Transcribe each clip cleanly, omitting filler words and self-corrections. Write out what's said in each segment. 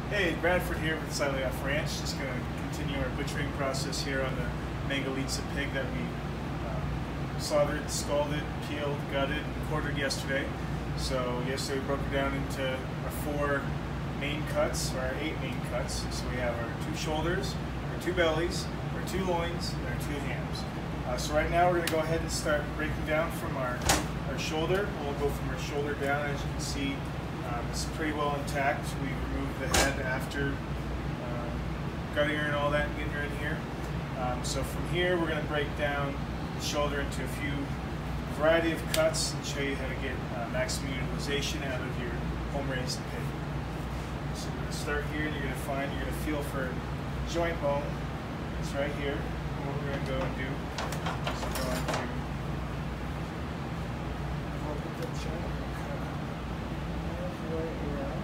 Hey, Bradford here with Silent Off Ranch. Just going to continue our butchering process here on the Mangalitsa pig that we slaughtered, scalded, peeled, gutted, and quartered yesterday. So yesterday we broke it down into our 4 main cuts, or our 8 main cuts. So we have our 2 shoulders, our 2 bellies, our 2 loins, and our 2 hams. So right now we're going to go ahead and start breaking down from our shoulder. We'll go from our shoulder down. As you can see, it's pretty well intact. We removed the head after gutting her and all that and getting her in here. So from here we're going to break down the shoulder into a few variety of cuts and show you how to get maximum utilization out of your home-raised pig. So we're going to start here, and you're going to feel for joint bone. It's right here. And what we're going to go and do is we're going to open the joint and cut halfway around.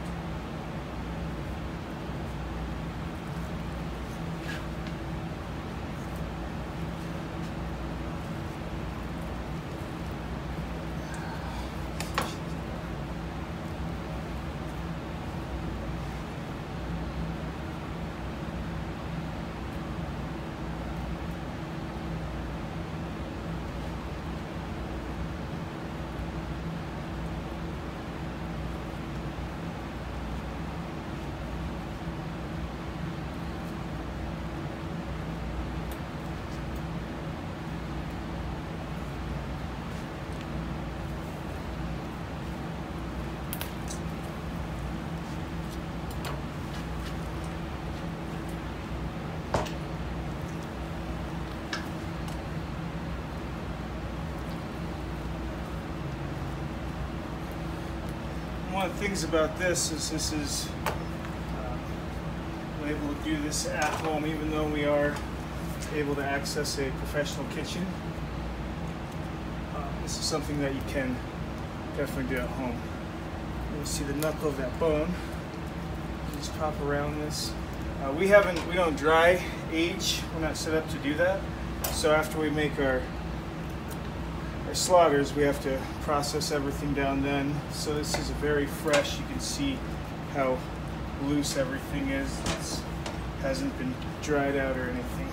One of the things about this is we're able to do this at home, even though we are able to access a professional kitchen. This is something that you can definitely do at home. You see the knuckle of that bone. You just pop around this. We don't dry age. We're not set up to do that. So after we make our slaughters, we have to process everything down then. So this is very fresh. You can see how loose everything is. It hasn't been dried out or anything.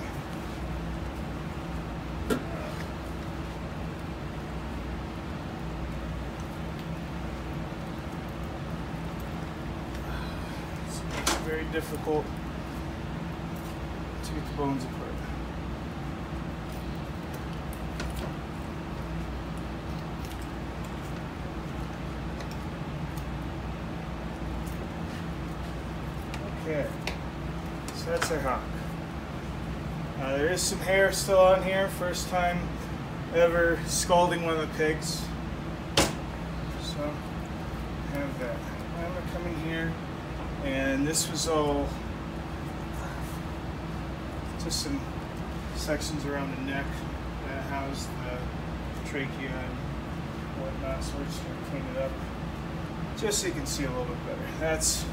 It's very difficult to get the bones apart. Okay, so that's our hock. There is some hair still on here. First time ever scalding one of the pigs. So, have that. I'm going to come in here, and this was all just some sections around the neck that house the trachea and whatnot, so we're just going to clean it up just so you can see a little bit better. That's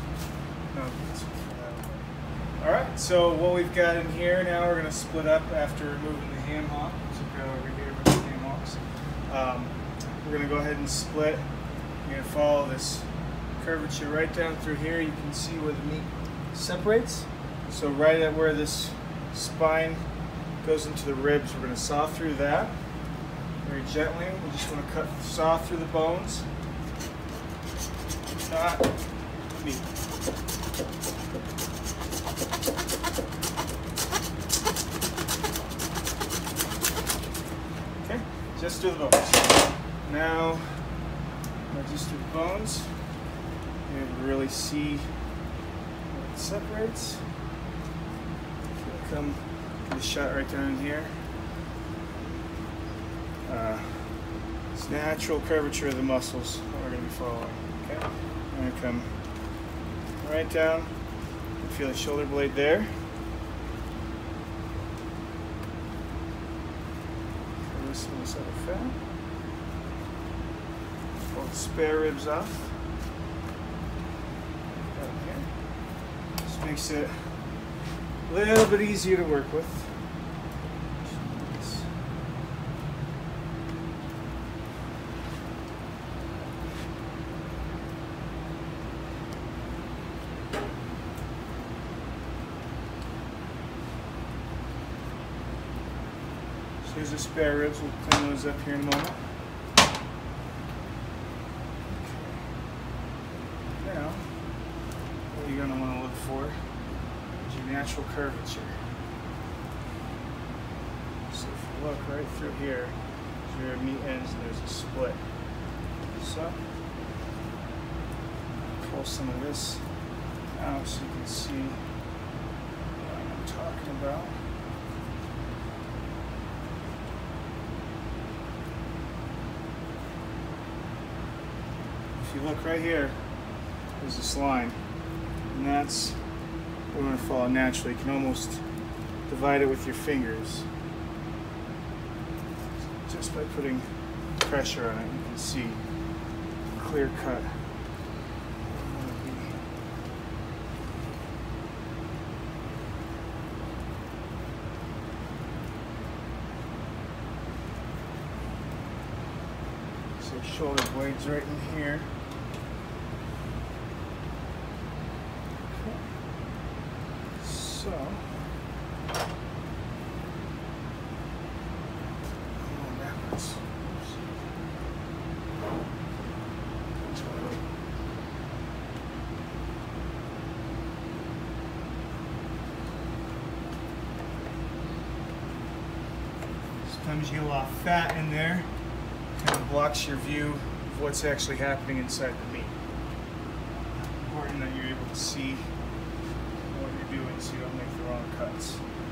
alright, so what we've got in here now, we're going to split up after removing the ham hock. So go over here with the ham hocks. We're going to go ahead and split. You're going to follow this curvature right down through here. You can see where the meat separates. So right at where this spine goes into the ribs, we're going to saw through that very gently. We just want to saw through the bones, not meat. Okay, just through the bones. Now, just through the bones, you can really see what it separates. Come to the shot right down in here. It's natural curvature of the muscles that we're going to be following. Okay, I'm going to come right down. You feel the shoulder blade there. This one's out of fat. Pull the spare ribs off. Down here. Just makes it a little bit easier to work with. Here's the spare ribs. We'll clean those up here in a moment. Now, what you're going to want to look for is your natural curvature. So if you look right through here, your meat ends and there's a split. So, pull some of this out so you can see what I'm talking about. If you look right here, there's this line, and that's what we're going to follow naturally. You can almost divide it with your fingers. Just by putting pressure on it, you can see clear cut. So shoulder blades right in here. Okay. So. Sometimes you get a lot of fat in there, kind of blocks your view of what's actually happening inside the meat. Important that you're able to see what you're doing so you don't make the wrong cuts.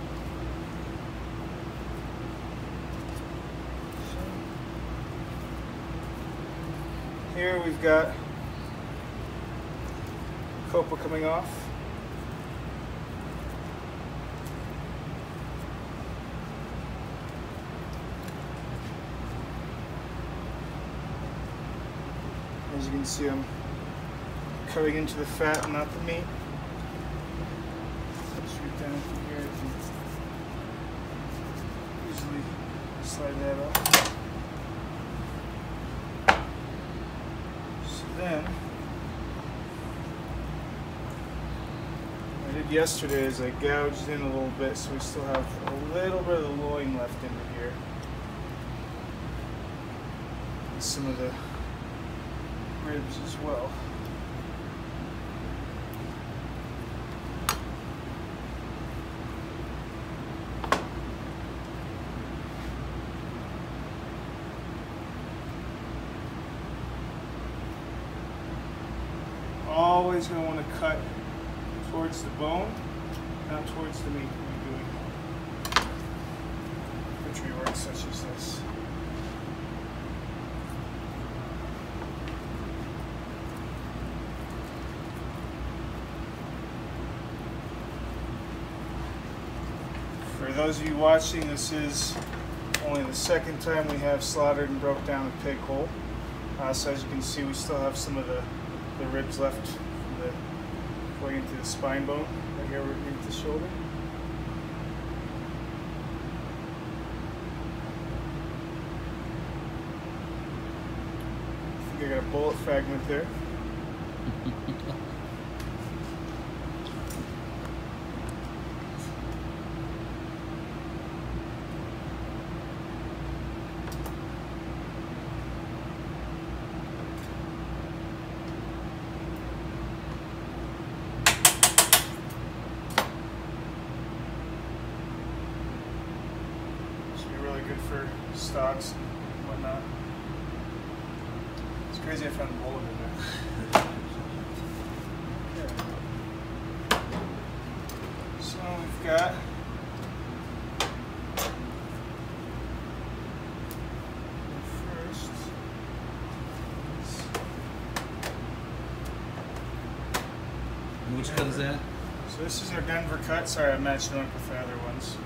So, here we've got copa coming off. As you can see, I'm cutting into the fat and not the meat. Just right down through here, you can easily slide that up. So then, what I did yesterday is I gouged in a little bit, so we still have a little bit of the loin left into here. And some of the ribs as well. Always going to want to cut towards the bone, not towards the meat when you're doing butchery work such as this. For those of you watching, this is only the second time we have slaughtered and broke down a pig whole. So as you can see, we still have some of the ribs left from going into the spine bone right here underneath the shoulder. I think I got a bullet fragment there. Good for stocks and whatnot. It's crazy I found a bullet in there. Okay. So we've got first. Which cut is that? So this is our Denver cut. Sorry, I matched it up with the other ones.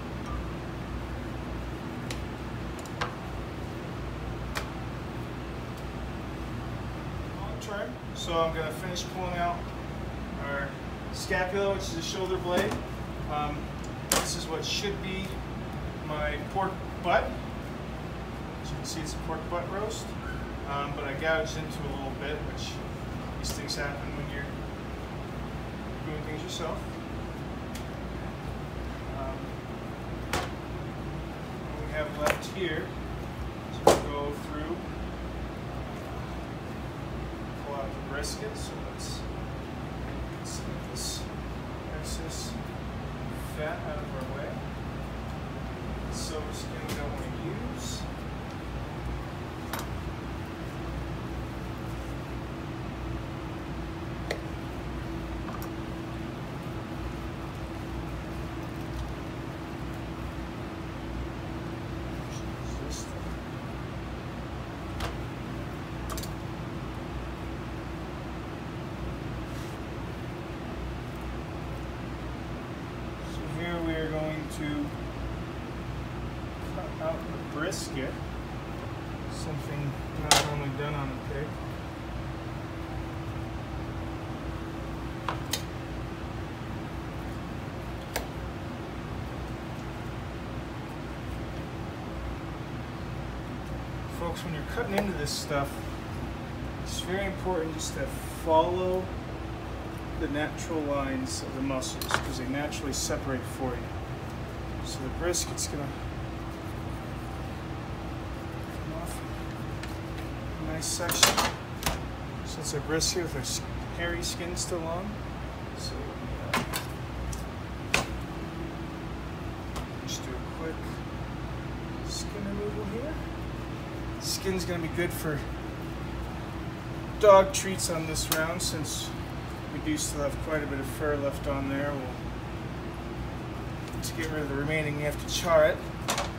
So I'm going to finish pulling out our scapula, which is a shoulder blade. This is what should be my pork butt. As you can see, it's a pork butt roast, but I gouged into a little bit, which these things happen when you're doing things yourself. What we have left here is we'll go through, pull out the brisket. So let's get some of this excess fat out of our way. So skin we don't want to use. To cut out the brisket, something not normally done on a pig. Folks, when you're cutting into this stuff, it's very important just to follow the natural lines of the muscles because they naturally separate for you. So the brisket's gonna come off a nice section. So it's a brisket with our hairy skin still on. So just do a quick skin removal here. Skin's gonna be good for dog treats on this round since we do still have quite a bit of fur left on there. To get rid of the remaining, you have to char it.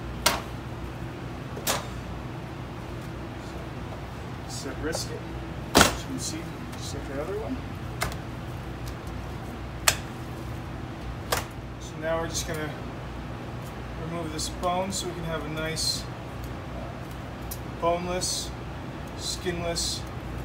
This is a brisket, as you can see, just like the other one. So now we're just going to remove this bone so we can have a nice boneless, skinless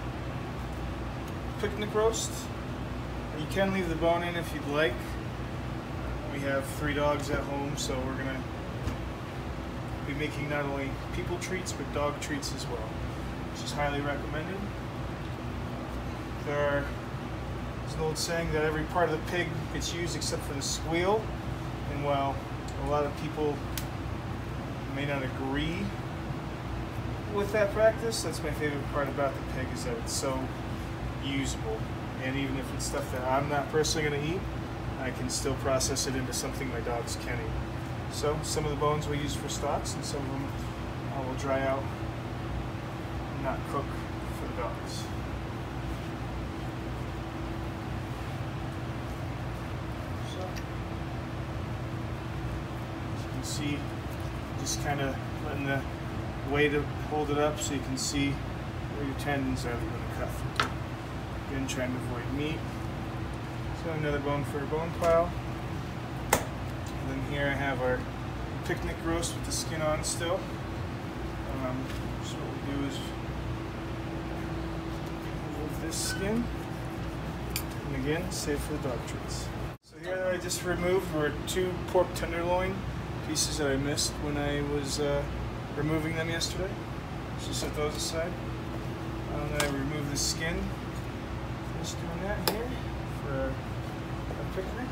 picnic roast. You can leave the bone in if you'd like. We have 3 dogs at home, so we're going to be making not only people treats, but dog treats as well, which is highly recommended. There's an old saying that every part of the pig gets used except for the squeal, and while a lot of people may not agree with that practice, that's my favorite part about the pig is that it's so usable. And even if it's stuff that I'm not personally going to eat, I can still process it into something my dogs can eat. So some of the bones we'll use for stocks, and some of them I will dry out and not cook for the dogs. So, as you can see, just kind of letting the weight hold it up so you can see where your tendons are that you're going to cut through. Again, trying to avoid meat. So another bone for a bone pile. And then here I have our picnic roast with the skin on still. So what we do is remove this skin. And again, save for the dog treats. So here that I just removed were 2 pork tenderloin pieces that I missed when I was removing them yesterday. So set those aside. And then I remove the skin. Just doing that here for a picnic.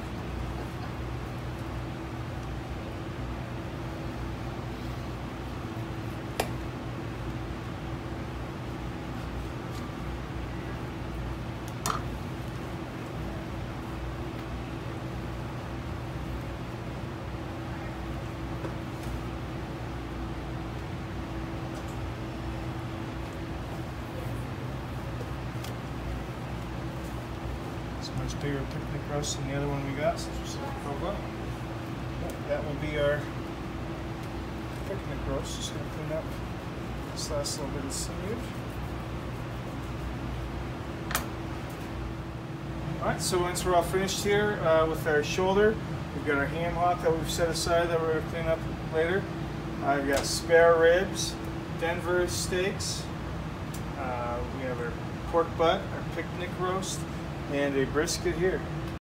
Much bigger picnic roast than the other one we got since we said Cobra. That will be our picnic roast. Just going to clean up this last little bit of sinew. Alright, so once we're all finished here with our shoulder, we've got our ham hock that we've set aside that we're going to clean up later. I've got spare ribs, Denver steaks, we have our pork butt, our picnic roast, and a brisket here.